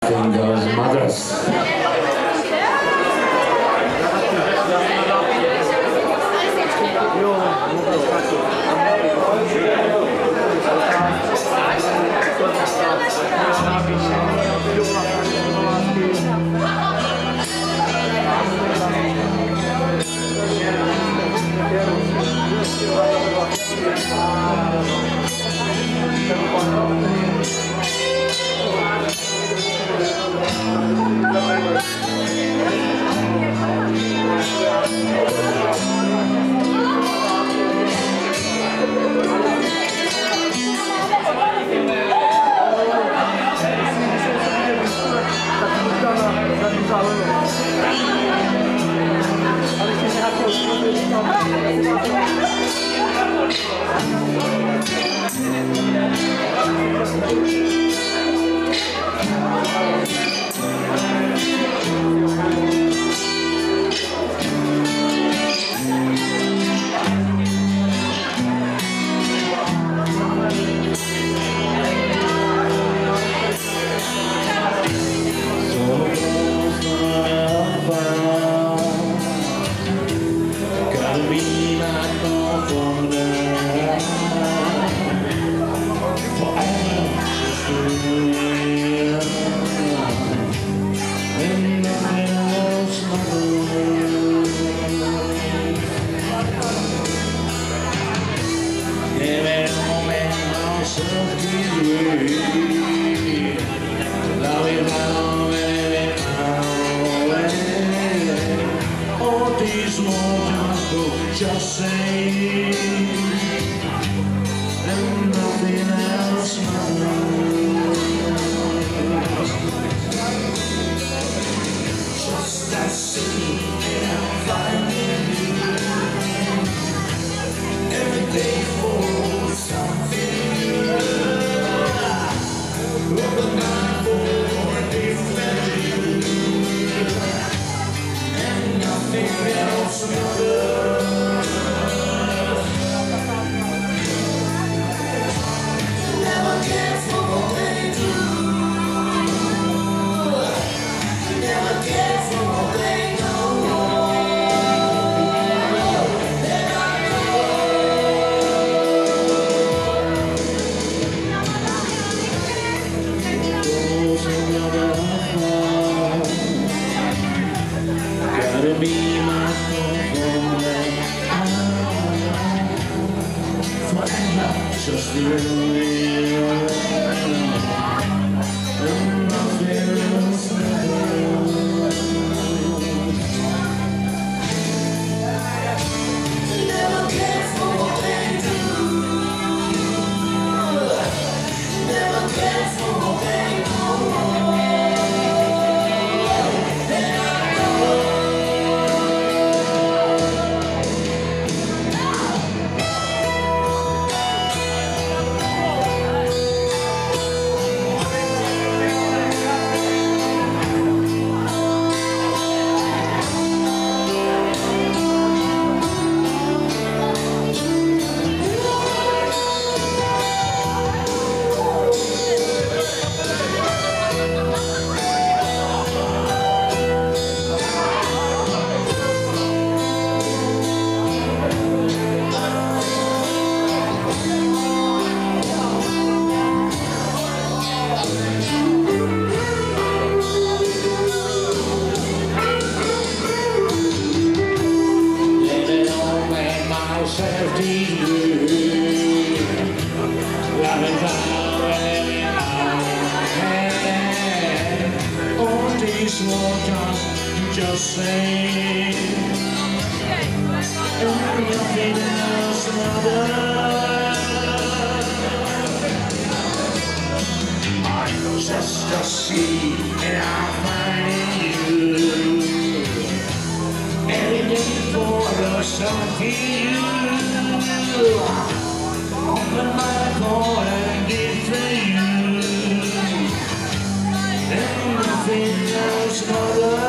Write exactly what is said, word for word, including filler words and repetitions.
Fingers Mothers. Just say, and nothing else matters. Just that city, and I'm finding you. Every day for something new. Open my for a different you, and nothing else matters. Be my forever, just the real. And nothing else matters. Never care for what they do. Never care for what they know. Just say, and nothing else matters. Just a sea, and I'm finding you. Every day for the something new. Open my heart and give to you, and nothing else matters.